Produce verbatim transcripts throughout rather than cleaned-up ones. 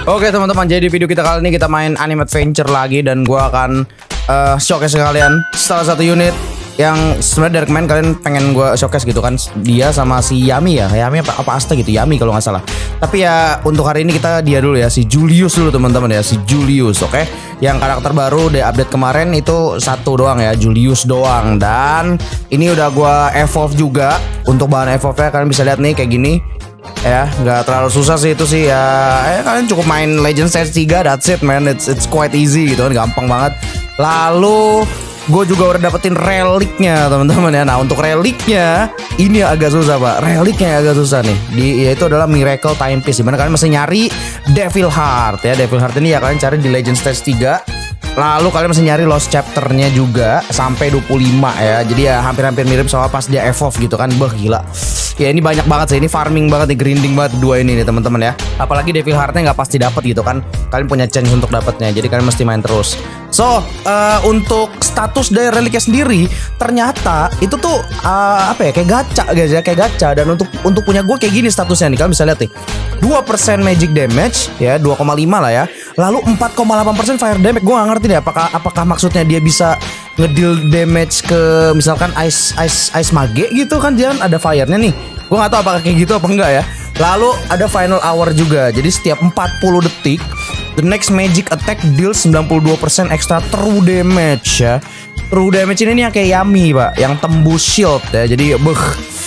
Oke teman-teman, jadi video kita kali ini kita main Anime Adventure lagi. Dan gue akan uh, showcase kalian salah satu unit yang sebenarnya dari kemarin kalian pengen gue showcase gitu kan. Dia sama si Yami ya, Yami apa, apa Asta gitu, Yami kalau nggak salah. Tapi ya untuk hari ini kita dia dulu ya, si Julius dulu teman-teman ya, si Julius. Oke, yang karakter baru di update kemarin itu satu doang ya, Julius doang. Dan ini udah gue evolve juga. Untuk bahan evolve-nya kalian bisa lihat nih kayak gini ya, nggak terlalu susah sih itu sih ya. Eh, kalian cukup main Legend Stage tiga, that's it man, it's it's quite easy gitu kan, gampang banget. Lalu gue juga udah dapetin reliknya teman-teman ya. Nah untuk reliknya ini agak susah pak, reliknya agak susah nih. Di, yaitu adalah Miracle Timepiece, dimana kalian mesti nyari Devil Heart ya. Devil Heart ini ya kalian cari di Legend Stage tiga. Lalu kalian mesti nyari Lost Chapter-nya juga sampai dua puluh lima ya. Jadi ya hampir-hampir mirip sama pas dia evolve gitu kan. Bah gila. Ya ini banyak banget sih, ini farming banget nih, grinding banget dua ini nih teman-teman ya. Apalagi Devil Heart-nya nggak pasti dapat gitu kan. Kalian punya chance untuk dapatnya. Jadi kalian mesti main terus. So, uh, untuk status dari reliknya sendiri ternyata itu tuh uh, apa ya, kayak gacha guys ya, kayak gacha. Dan untuk untuk punya gue kayak gini statusnya nih, kalian bisa lihat nih. dua persen magic damage ya, dua koma lima lah ya. Lalu empat koma delapan persen fire damage. Gue gak ngerti deh apakah apakah maksudnya dia bisa ngedeal damage ke misalkan ice ice ice mage gitu kan, dia kan ada fire-nya nih. Gue gak tahu apakah kayak gitu apa enggak ya. Lalu ada final hour juga. Jadi setiap empat puluh detik the next magic attack deals sembilan puluh dua persen extra true damage ya. True damage ini nih yang kayak Yami pak, yang tembus shield ya. Jadi beuh,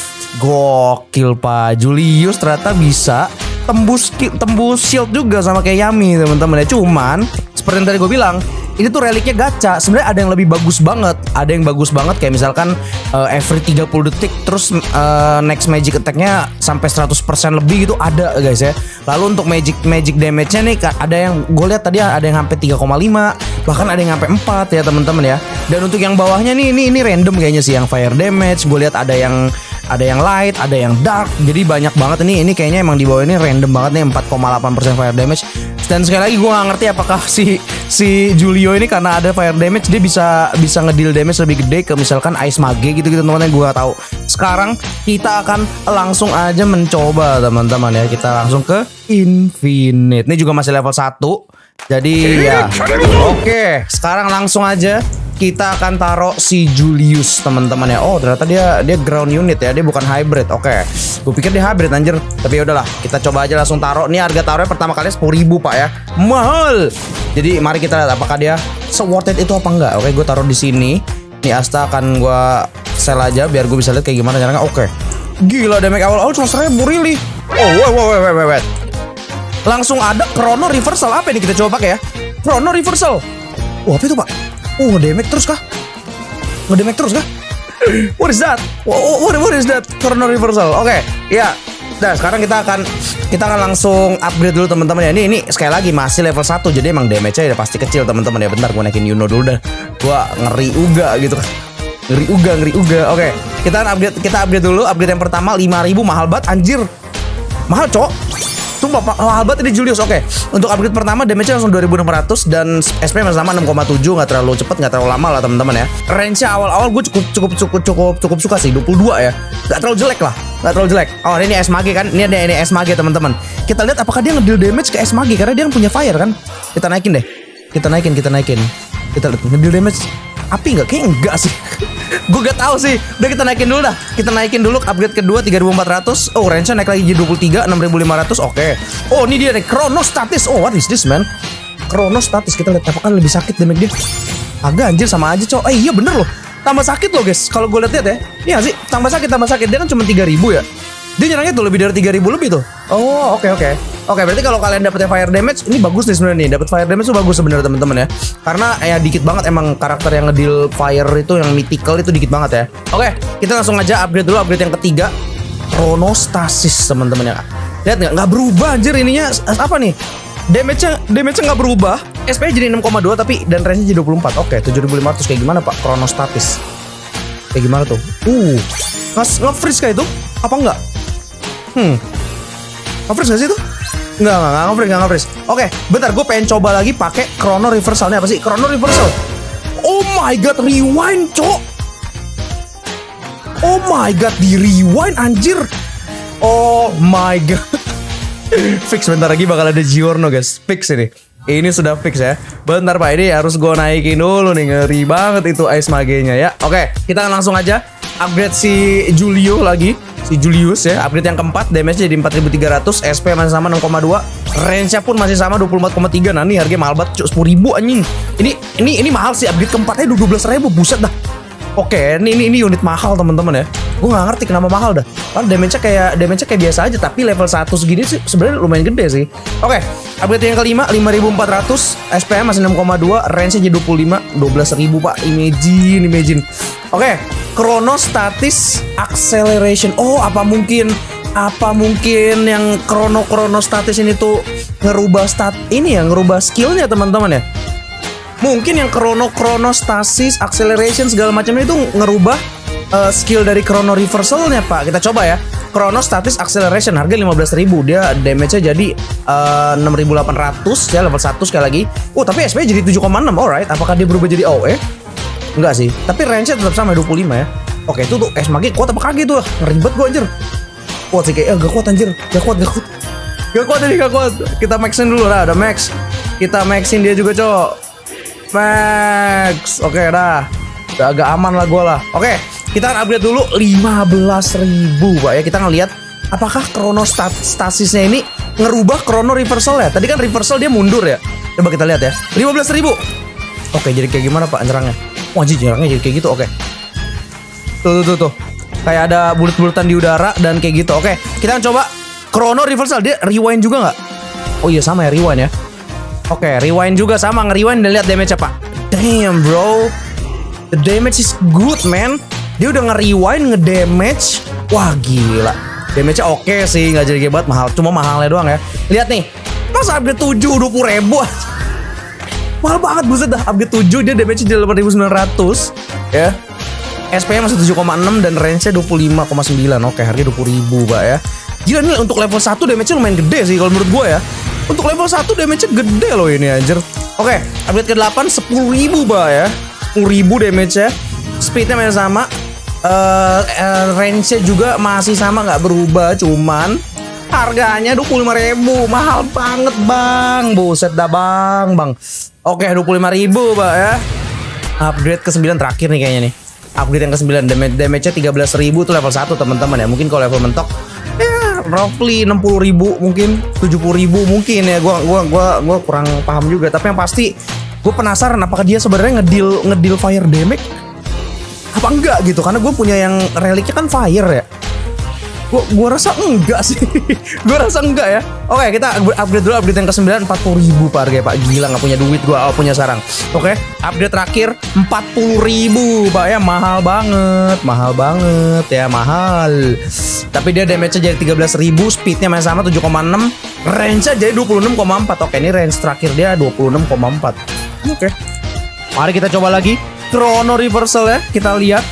gokil pak. Julius ternyata bisa tembus tembus shield juga sama kayak Yami teman-teman ya. Cuman seperti yang tadi gue bilang, ini tuh reliknya gacha. Sebenarnya ada yang lebih bagus banget, ada yang bagus banget kayak misalkan uh, every tiga puluh detik terus uh, next magic attack-nya sampai seratus persen lebih gitu ada guys ya. Lalu untuk magic magic damage-nya nih ada yang gue lihat tadi ada yang sampai tiga koma lima, bahkan ada yang sampai empat ya teman-teman ya. Dan untuk yang bawahnya nih ini ini random kayaknya sih, yang fire damage. Gue lihat ada yang ada yang light, ada yang dark. Jadi banyak banget ini. Ini kayaknya emang di bawah ini random banget nih, empat koma delapan persen fire damage. Dan sekali lagi gue gak ngerti apakah si si Julio ini karena ada fire damage dia bisa bisa ngedeal damage lebih gede ke misalkan ice mage gitu-gitu teman-teman. Gue gak tahu. Sekarang kita akan langsung aja mencoba teman-teman ya. Kita langsung ke Infinite. Ini juga masih level satu. Jadi ya oke, sekarang langsung aja kita akan taruh si Julius teman-teman ya. Oh ternyata dia dia ground unit ya, dia bukan hybrid. Oke, gue pikir dia hybrid anjir. Tapi ya udahlah, kita coba aja langsung taruh. Ini harga taruhnya pertama kali sepuluh ribu pak ya, mahal. Jadi mari kita lihat apakah dia se-worth it itu apa enggak. Oke, gue taruh di sini. Nih Asta akan gue sell aja biar gue bisa lihat kayak gimana caranya. Oke, gila damage awal-awal cuma seribu really. Oh wait wait wait wait wait. Langsung ada Chrono Reversal. Apa ini kita coba pakai ya? Chrono Reversal. Wah apa itu pak? Oh, nge-damage terus kah? Nge-damage terus kah? What is that? What, what is that? Chrono Reversal. Oke, okay, ya. Nah, sekarang kita akan kita akan langsung upgrade dulu teman-teman ya. Ini ini sekali lagi masih level satu. Jadi emang damage-nya udah pasti kecil teman-teman ya. Bentar gue naikin Yuno dulu dah. Gua ngeri uga gitu kan. Ngeri uga, ngeri uga. Oke, okay, kita upgrade kita upgrade dulu. Upgrade yang pertama lima ribu, mahal banget anjir. Mahal, Cok. Sumpah pak, mahal banget ini Julius. Oke, okay. Untuk upgrade pertama damage-nya langsung dua ribu enam ratus dan S P masih sama enam koma tujuh, nggak terlalu cepet, nggak terlalu lama lah teman-teman ya. Range-nya awal-awal gue cukup cukup cukup cukup cukup suka sih, dua puluh dua ya. Nggak terlalu jelek lah, nggak terlalu jelek. Oh ini S mage kan, ini ada ini S mage teman-teman. Kita lihat apakah dia ngedeal damage ke S mage karena dia kan punya fire kan. Kita naikin deh, kita naikin, kita naikin. Kita lihat ngedeal damage api nggak? Kayaknya enggak sih. Gue gak tahu sih. Udah kita naikin dulu dah. Kita naikin dulu upgrade kedua tiga ribu empat ratus. Oh range-nya naik lagi jadi dua puluh tiga, enam ribu lima ratus. Oke. Okay. Oh ini dia nih Chrono Statis. Oh what is this man? Chrono Statis. Kita lihat apakah lebih sakit damage dia. Agak anjir sama aja cowok. Eh iya bener loh. Tambah sakit loh guys. Kalau gue lihat-lihat ya. Iya sih. Tambah sakit, tambah sakit. Dia kan cuma tiga ribu ya. Dia nyerangnya tuh lebih dari tiga ribu lebih tuh. Oh oke okay, oke okay. Oke, berarti kalau kalian dapetnya fire damage ini bagus nih sebenarnya nih. Dapat fire damage tuh bagus sebenarnya teman-teman ya. Karena ya dikit banget emang karakter yang ngedeal fire itu, yang mythical itu dikit banget ya. Oke, kita langsung aja upgrade dulu, upgrade yang ketiga. Chronostasis teman-teman ya. Lihat nggak? Nggak berubah anjir ininya apa nih? Damage-nya damage-nya nggak berubah. S P jadi enam koma dua tapi dan range-nya jadi dua puluh empat. Oke, tujuh ribu lima ratus kayak gimana Pak? Chronostatis. Kayak gimana tuh? Uh. Nge-freeze kayak itu? Apa enggak? Hmm. Nge-freeze nggak sih itu? Enggak, enggak, enggak nge-freeze, enggak nge-freeze. Oke, bentar gue pengen coba lagi pakai Chrono Reversalnya. Apa sih? Chrono Reversal. Oh my god, rewind, cok. Oh my god, di rewind anjir. Oh my god. Fix bentar lagi bakal ada Giorno guys. Fix ini. Ini sudah fix ya. Bentar Pak, ini harus gue naikin dulu nih. Ngeri banget itu Ice Mage-nya ya. Oke, kita langsung aja upgrade si Julio lagi. Si Julius ya, upgrade yang keempat. Damage-nya jadi empat ribu tiga ratus, S P masih sama enam koma dua. Range-nya pun masih sama dua puluh empat koma tiga. Nah, ini harganya mahal banget, sepuluh ribu anjing. Ini ini ini mahal sih, upgrade keempatnya dua belas ribu, buset dah. Oke, ini ini ini unit mahal teman-teman ya. Gue nggak ngerti kenapa mahal dah. Kan damage-nya kayak damage-nya kayak biasa aja, tapi level satu segini sih sebenarnya lumayan gede sih. Oke, upgrade yang kelima lima ribu empat ratus, S P M masih enam koma dua, range-nya jadi dua puluh lima, dua belas ribu Pak. Imagine, imagine. Oke, Chrono Statis Acceleration. Oh, apa mungkin apa mungkin yang Chrono Chrono Statis ini tuh ngerubah stat ini ya, ngerubah skillnya teman-teman ya? Mungkin yang Chrono Chrono Stasis Acceleration segala macamnya itu ngerubah uh, skill dari Chrono Reversalnya Pak. Kita coba ya. Chrono Statis Acceleration harga lima belas ribu. Dia damage-nya jadi uh, enam ribu delapan ratus ya, level satu sekali lagi. Oh, tapi S P jadi tujuh koma enam. Alright, apakah dia berubah jadi A O E? Enggak sih. Tapi range-nya tetap sama dua puluh lima ya. Oke, itu tuh S Mage kuat apa kagak tuh? Ribet gua anjir. Kuat sih kayak eh, gak kuat anjir. Gak kuat, gak kuat. Gak kuat ini, gak kuat. Kita maxin dulu lah, udah max. Kita maxin dia juga, Cok. Max, oke okay, dah, udah agak aman lah gue lah. Oke, okay, kita upgrade dulu lima belas ribu Pak ya. Kita ngeliat apakah Chrono stat Stasisnya ini ngerubah Chrono Reversal ya. Tadi kan Reversal dia mundur ya. Coba kita lihat ya, lima belas ribu. Oke, okay, jadi kayak gimana Pak nyerangnya? Wah, jadi nyerangnya jadi kayak gitu. Oke, okay. Tuh tuh tuh tuh, kayak ada bulut-bulutan di udara dan kayak gitu. Oke, okay, kita coba Chrono Reversal. Dia rewind juga nggak? Oh iya sama ya, rewind ya. Oke, okay, rewind juga sama, nge-rewind dan lihat damage apa. Damn bro, the damage is good man. Dia udah nge-rewind, nge-damage. Wah gila, damage-nya oke okay sih, nggak jadi banget mahal. Cuma mahalnya doang ya. Lihat nih, pas upgrade tujuh dua puluh ribu. Mahal banget buset dah. Upgrade tujuh dia damage-nya jadi delapan ribu sembilan ratus ya. S P masih tujuh koma enam dan range-nya dua puluh lima koma sembilan. Oke, harga dua puluh ribu Pak ya. Gila nih untuk level satu damage-nya lumayan gede sih kalau menurut gue ya. Untuk level satu damage-nya gede loh ini anjir. Oke, upgrade ke delapan sepuluh ribu Pak ya. sepuluh ribu damage-nya. Speed-nya masih sama. Uh, uh, range-nya juga masih sama, nggak berubah. Cuman harganya dua puluh lima ribu. Mahal banget bang. Buset dah bang bang. Oke, dua puluh lima ribu Pak ya. Upgrade ke sembilan terakhir nih kayaknya nih. Upgrade yang ke sembilan, damage-nya tiga belas ribu tuh level satu teman-teman ya. Mungkin kalau level mentok ya roughly enam puluh ribu mungkin, tujuh puluh ribu mungkin ya. Gua gua gua gua kurang paham juga, tapi yang pasti gue penasaran apakah dia sebenarnya ngedeal ngedeal fire damage apa enggak gitu, karena gue punya yang reliknya kan fire ya. Gue gua rasa enggak sih. Gue rasa enggak ya. Oke, kita upgrade dulu, upgrade yang ke sembilan empat puluh ribu Pak harga Pak. Gila nggak punya duit gue, oh, punya sarang. Oke, upgrade terakhir empat puluh ribu Pak ya. Mahal banget, mahal banget ya, mahal. Tapi dia damage-nya jadi tiga belas ribu, speed-nya masih sama tujuh koma enam, range-nya jadi dua puluh enam koma empat. Oke, ini range terakhir dia dua puluh enam koma empat. Oke, mari kita coba lagi Chrono Reversal ya. Kita lihat.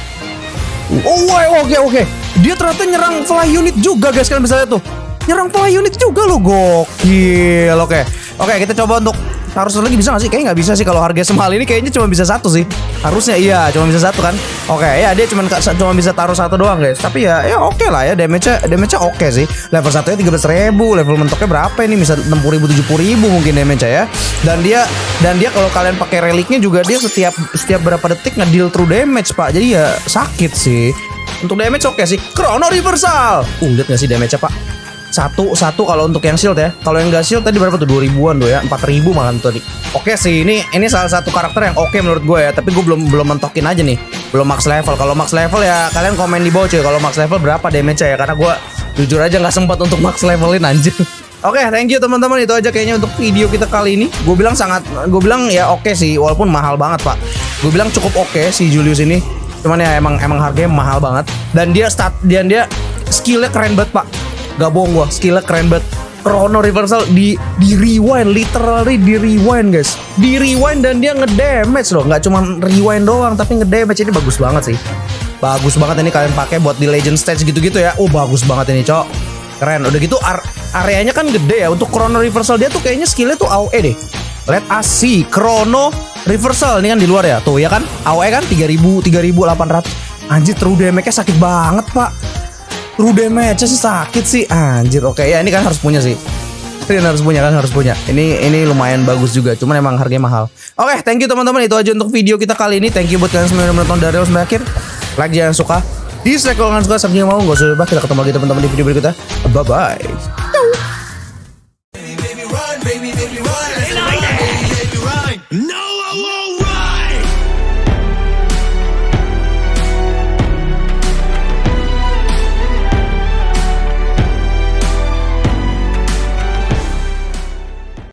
Oh, oke oke. Dia ternyata nyerang fly unit juga guys, kalian bisa lihat tuh. Nyerang fly unit juga loh, gokil. Oke. Oke, kita coba untuk taruh satu lagi, bisa gak sih? Kayaknya nggak bisa sih kalau harga semahal ini, kayaknya cuma bisa satu sih. Harusnya iya, cuma bisa satu kan. Oke, ya dia cuma cuma bisa taruh satu doang guys. Tapi ya ya oke lah ya, damage-nya damage-nya oke sih. Level satunya tiga belas ribu, level mentoknya berapa ini? Bisa enam puluh ribu, tujuh puluh ribu mungkin damage-nya ya. Dan dia dan dia kalau kalian pakai reliknya juga dia setiap setiap berapa detik nge-deal true damage, Pak. Jadi ya sakit sih. Untuk damage oke sih. Chrono Reversal. Uh, lihat gak sih damage-nya, Pak? Satu, satu kalau untuk yang shield ya. Kalau yang gak shield tadi berapa tuh? dua ribuan tuh ya. empat ribu makan tadi. Oke sih, ini ini salah satu karakter yang oke menurut gue ya. Tapi gue belum belum mentokin aja nih. Belum max level. Kalau max level ya kalian komen di bawah cuy. Kalau max level berapa damage-nya ya. Karena gue jujur aja gak sempat untuk max levelin anjir. Oke, thank you teman-teman. Itu aja kayaknya untuk video kita kali ini. Gue bilang sangat, gue bilang ya oke sih. Walaupun mahal banget Pak. Gue bilang cukup oke si Julius ini. Cuman ya emang emang harganya mahal banget. Dan dia stat, dan dia skillnya keren banget Pak. Gak bohong gua, skillnya keren banget. Chrono Reversal di di rewind, literally di rewind guys. Di rewind dan dia ngedamage loh. Gak cuma rewind doang, tapi ngedamage. Ini bagus banget sih. Bagus banget ini kalian pakai buat di Legend Stage gitu-gitu ya. Oh bagus banget ini cok. Keren. Udah gitu areanya kan gede ya. Untuk Chrono Reversal dia tuh kayaknya skillnya tuh A O E deh. Let us see Chrono Reversal ini kan di luar ya. Tuh ya kan A O E kan tiga ribu, tiga ribu delapan ratus. Anjir true damage-nya sakit banget Pak. True damage-nya sih sakit sih. Anjir oke ya ini kan harus punya sih. Kalian harus punya kan harus punya. Ini ini lumayan bagus juga, cuman emang harganya mahal. Oke, okay, thank you teman-teman, itu aja untuk video kita kali ini. Thank you buat kalian semua yang menonton dari awal sampai akhir. Like jangan suka, dislike kalau nggak suka, subscribe mau nggak usah lupa. Kita ketemu lagi teman-teman di video berikutnya. Bye bye.